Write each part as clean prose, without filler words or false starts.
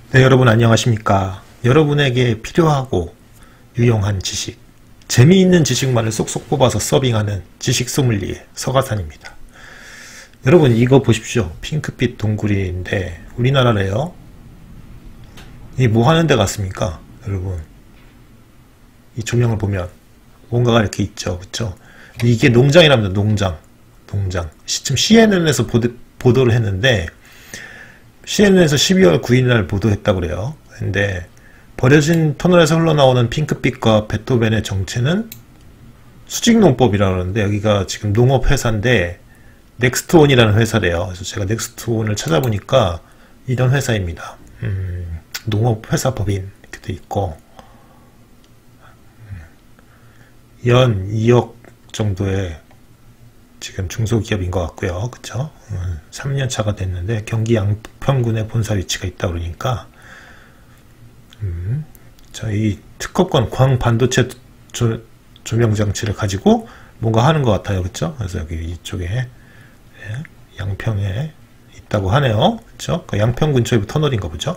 네, 여러분 안녕하십니까? 여러분에게 필요하고 유용한 지식, 재미있는 지식만을 쏙쏙 뽑아서 서빙하는 지식 소믈리에 서가산입니다. 여러분 이거 보십시오. 핑크빛 동굴인데 우리나라래요. 이 뭐 하는 데 같습니까? 여러분 이 조명을 보면 뭔가가 이렇게 있죠. 그쵸? 이게 농장이랍니다. 농장. 지금 CNN에서 보도를 했는데 CNN에서 12월 9일날 보도했다고 그래요. 근데 버려진 터널에서 흘러나오는 핑크빛과 베토벤의 정체는 수직농법이라고 그러는데, 여기가 지금 농업회사인데 넥스트온이라는 회사래요. 그래서 제가 넥스트온을 찾아보니까 이런 회사입니다. 농업회사 법인 이렇게 돼 있고, 연 2억 정도의 지금 중소기업인 것 같고요. 그쵸? 3년 차가 됐는데 경기 양평군에 본사 위치가 있다 그러니까 자, 이 특허권 광반도체 조명장치를 가지고 뭔가 하는 것 같아요. 그쵸? 그래서 여기 이쪽에 양평에 있다고 하네요. 그쵸? 그 양평 근처에 터널인가 보죠?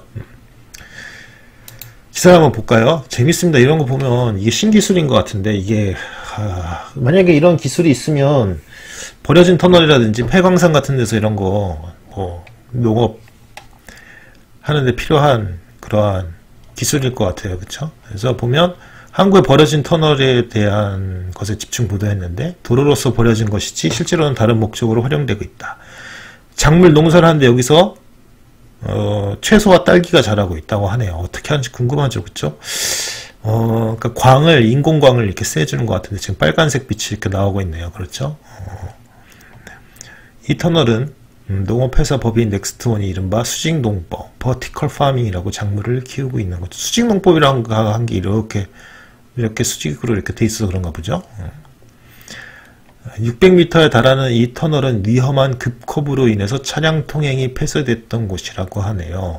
기사 한번 볼까요? 재밌습니다. 이런 거 보면 이게 신기술인 것 같은데, 이게 만약에 이런 기술이 있으면 버려진 터널이라든지 폐광산 같은 데서 이런 거 뭐 농업 하는데 필요한 그러한 기술일 것 같아요. 그쵸? 그래서 보면 한국의 버려진 터널에 대한 것에 집중 보도했는데, 도로로서 버려진 것이지 실제로는 다른 목적으로 활용되고 있다. 작물 농사를 하는데 여기서 채소와 딸기가 자라고 있다고 하네요. 어떻게 하는지 궁금하죠. 그쵸? 그러니까 인공광을 이렇게 쐬주는 것 같은데 지금 빨간색 빛이 이렇게 나오고 있네요. 그렇죠? 이 터널은 농업회사 법인 넥스트온이 이른바 수직농법, 버티컬 파밍이라고 작물을 키우고 있는 거죠. 수직농법이라는 게 이렇게 수직으로 이렇게 돼 있어서 그런가 보죠. 600m에 달하는 이 터널은 위험한 급커브로 인해서 차량 통행이 폐쇄됐던 곳이라고 하네요.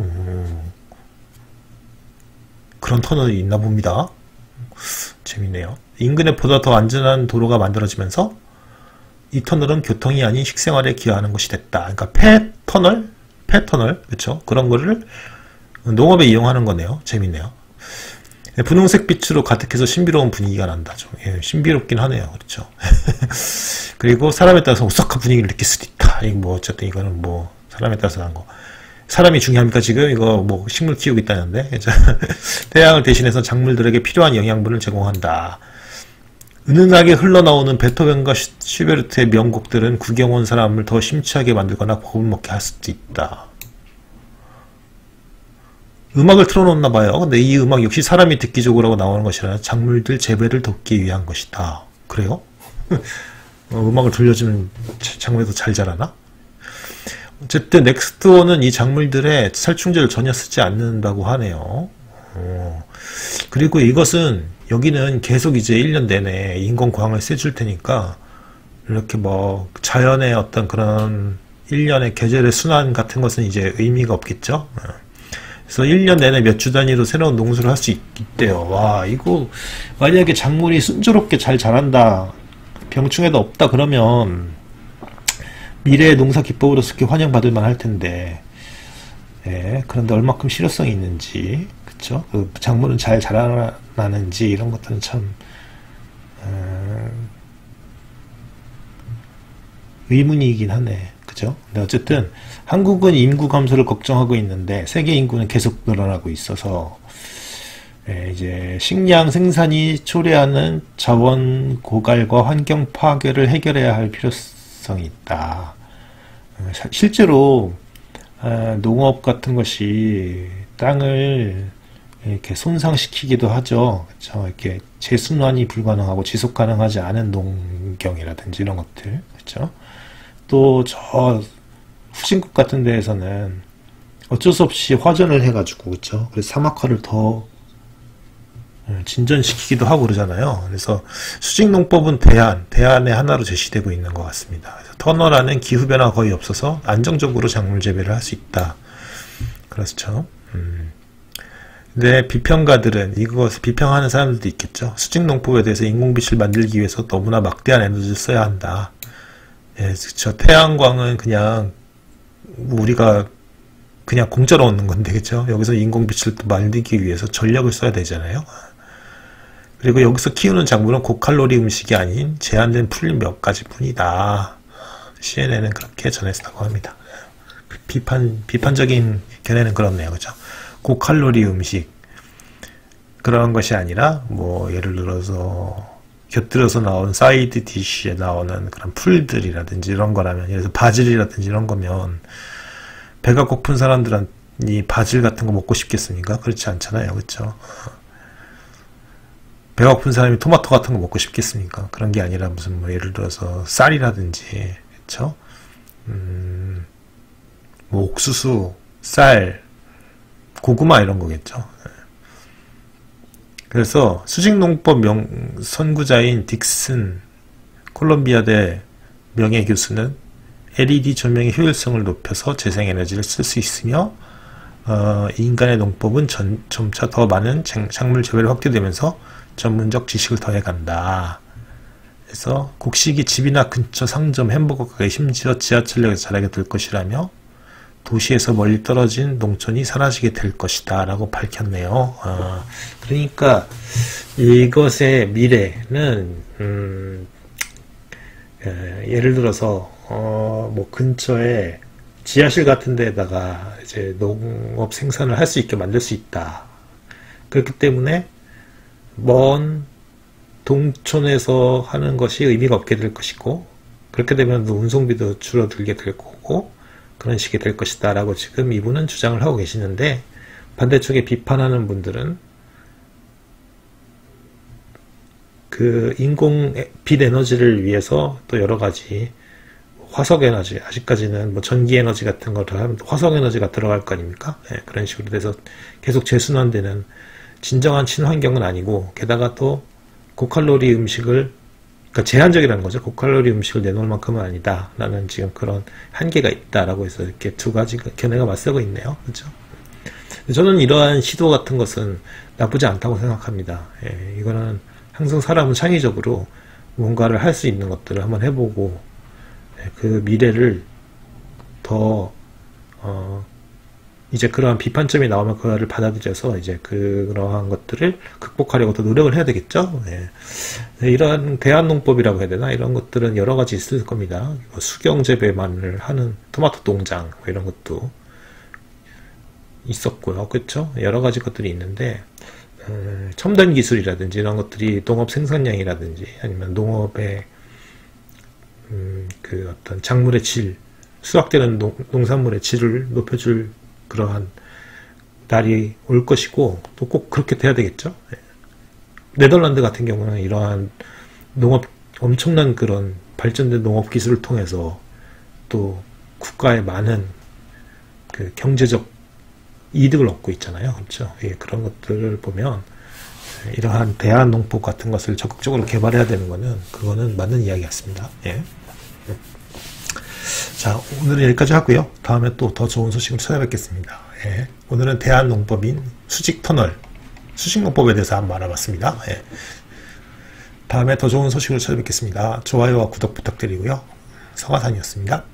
그런 터널이 있나 봅니다. 재밌네요. 인근에 보다 더 안전한 도로가 만들어지면서 이 터널은 교통이 아닌 식생활에 기여하는 곳이 됐다. 그러니까 폐터널, 그쵸? 그런 거를 농업에 이용하는 거네요. 재밌네요. 분홍색 빛으로 가득해서 신비로운 분위기가 난다. 좀 신비롭긴 하네요. 그렇죠? 그리고 사람에 따라서 오싹한 분위기를 느낄 수도 있다. 뭐 어쨌든 이거는 뭐 사람에 따라서 한 거. 사람이 중요합니까 지금? 이거 뭐 식물 키우고 있다는데. 태양을 대신해서 작물들에게 필요한 영양분을 제공한다. 은은하게 흘러나오는 베토벤과 슈베르트의 명곡들은 구경 온 사람을 더 심취하게 만들거나 겁을 먹게 할 수도 있다. 음악을 틀어놓나 봐요. 근데 이 음악 역시 사람이 듣기 좋으라고 나오는 것이라 작물들 재배를 돕기 위한 것이다. 그래요? 음악을 들려주면 작물이 더 잘 자라나? 어쨌든 넥스트원은 이 작물들의 살충제를 전혀 쓰지 않는다고 하네요. 그리고 이것은 여기는 계속 이제 1년 내내 인공광을 쐬줄 테니까 이렇게 뭐 자연의 어떤 그런 1년의 계절의 순환 같은 것은 이제 의미가 없겠죠. 그래서 1년 내내 몇 주 단위로 새로운 농수를 할 수 있대요. 와, 이거 만약에 작물이 순조롭게 잘 자란다, 병충해도 없다 그러면 미래의 농사 기법으로서 이렇게 환영받을 만할 텐데, 그런데 얼마큼 실효성이 있는지, 그쵸? 그 작물은 잘 자라나는지 이런 것들은 참 의문이긴 하네. 그죠? 근데 어쨌든 한국은 인구 감소를 걱정하고 있는데 세계 인구는 계속 늘어나고 있어서 이제 식량 생산이 초래하는 자원 고갈과 환경 파괴를 해결해야 할 필요성이 있다. 실제로 농업 같은 것이 땅을 이렇게 손상시키기도 하죠. 그렇죠? 이렇게 재순환이 불가능하고 지속 가능하지 않은 농경이라든지 이런 것들, 그렇죠? 또 저 후진국 같은 데에서는 어쩔 수 없이 화전을 해가지고, 그렇죠? 그래서 사막화를 더 진전시키기도 하고 그러잖아요. 그래서 수직농법은 대안의 하나로 제시되고 있는 것 같습니다. 터널 안엔 기후변화가 거의 없어서 안정적으로 작물 재배를 할 수 있다. 그렇죠. 근데 비평가들은 이것을 비평하는 사람들도 있겠죠. 수직농법에 대해서 인공빛을 만들기 위해서 너무나 막대한 에너지를 써야 한다. 그렇죠. 태양광은 그냥 우리가 그냥 공짜로 얻는 건데, 그쵸? 여기서 인공빛을 또 만들기 위해서 전력을 써야 되잖아요. 그리고 여기서 키우는 작물은 고칼로리 음식이 아닌 제한된 풀 몇 가지 뿐이다. CNN은 그렇게 전했다고 합니다. 비판적인 견해는 그렇네요. 그죠? 고칼로리 음식. 그런 것이 아니라, 뭐, 예를 들어서, 곁들여서 나온 사이드 디쉬에 나오는 그런 풀들이라든지 이런 거라면, 예를 들어서 바질이라든지 이런 거면, 배가 고픈 사람들은 이 바질 같은 거 먹고 싶겠습니까? 그렇지 않잖아요. 그렇죠? 배가 고픈 사람이 토마토 같은 거 먹고 싶겠습니까? 그런 게 아니라 무슨 뭐 예를 들어서 쌀이라든지, 그렇죠? 뭐 옥수수, 쌀, 고구마 이런 거겠죠. 그래서 수직농법 선구자인 딕슨 콜롬비아대 명예교수는 LED 조명의 효율성을 높여서 재생에너지를 쓸 수 있으며 인간의 농법은 점차 더 많은 작물 재배를 확대되면서 전문적 지식을 더해간다. 그래서 곡식이 집이나 근처 상점, 햄버거 가게, 심지어 지하철역에서 자라게 될 것이라며 도시에서 멀리 떨어진 농촌이 사라지게 될 것이다 라고 밝혔네요. 그러니까 이것의 미래는 예를 들어서 뭐 근처에 지하실 같은 데다가 이제 농업 생산을 할 수 있게 만들 수 있다. 그렇기 때문에 먼 동촌에서 하는 것이 의미가 없게 될 것이고, 그렇게 되면 운송비도 줄어들게 될 거고, 그런 식이 될 것이다 라고 지금 이분은 주장을 하고 계시는데, 반대쪽에 비판하는 분들은 그 인공 빛 에너지를 위해서 또 여러 가지 화석 에너지, 아직까지는 뭐 전기 에너지 같은 거를 하면 화석 에너지가 들어갈 거 아닙니까? 네, 그런 식으로 돼서 계속 재순환되는 진정한 친환경은 아니고, 게다가 또 고칼로리 음식을, 그러니까 제한적이라는 거죠. 고칼로리 음식을 내놓을 만큼은 아니다 라는 지금 그런 한계가 있다라고 해서 이렇게 두 가지 견해가 맞서고 있네요. 그렇죠? 저는 이러한 시도 같은 것은 나쁘지 않다고 생각합니다. 예, 이거는 항상 사람은 창의적으로 뭔가를 할 수 있는 것들을 한번 해보고, 예, 그 미래를 더 이제 그러한 비판점이 나오면 그거를 받아들여서 이제 그러한 것들을 극복하려고 더 노력을 해야 되겠죠. 예. 이러한 대한농법이라고 해야 되나, 이런 것들은 여러 가지 있을 겁니다. 수경재배만을 하는 토마토 농장 뭐 이런 것도 있었고요. 그렇죠? 여러 가지 것들이 있는데, 첨단 기술이라든지 이런 것들이 농업 생산량이라든지 아니면 농업의 그 어떤 작물의 질, 수확되는 농산물의 질을 높여줄 그러한 날이 올 것이고, 또 꼭 그렇게 돼야 되겠죠. 네덜란드 같은 경우는 이러한 농업, 엄청난 그런 발전된 농업 기술을 통해서 또 국가의 많은 그 경제적 이득을 얻고 있잖아요. 그렇죠. 예, 그런 것들을 보면 이러한 대한농법 같은 것을 적극적으로 개발해야 되는 거는, 그거는 맞는 이야기 같습니다. 예. 자, 오늘은 여기까지 하고요. 다음에 또 더 좋은 소식을 찾아뵙겠습니다. 예. 오늘은 대한농법인 수직터널, 수직농법에 대해서 한번 알아봤습니다. 예. 다음에 더 좋은 소식을 찾아뵙겠습니다. 좋아요와 구독 부탁드리고요. 성화산이었습니다.